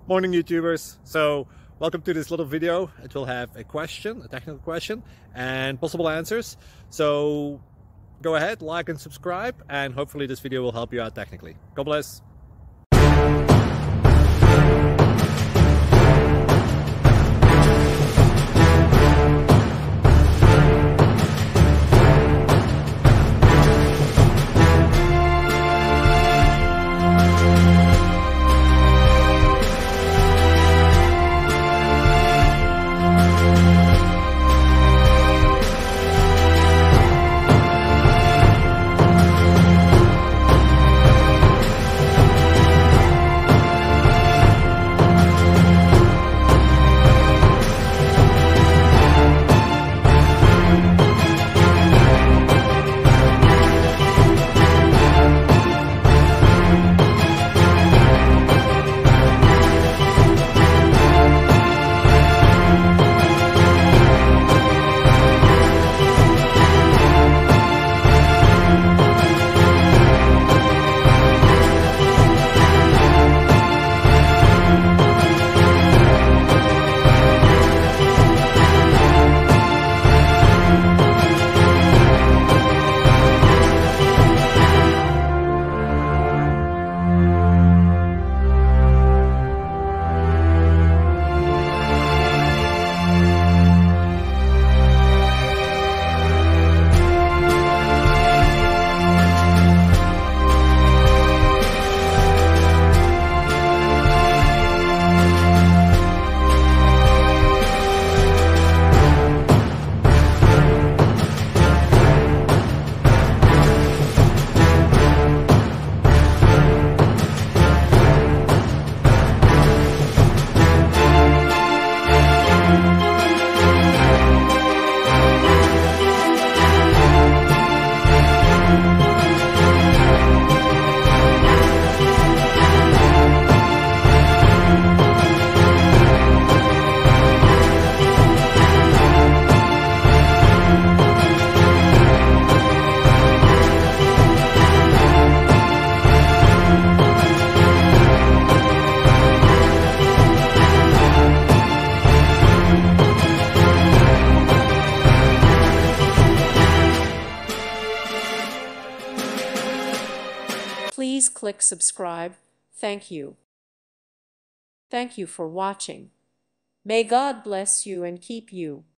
Morning YouTubers. So welcome to this little video. It will have a question, a technical question, and possible answers. So go ahead, like and subscribe, and hopefully this video will help you out technically. God bless. Please click subscribe. Thank you. Thank you for watching. May God bless you and keep you.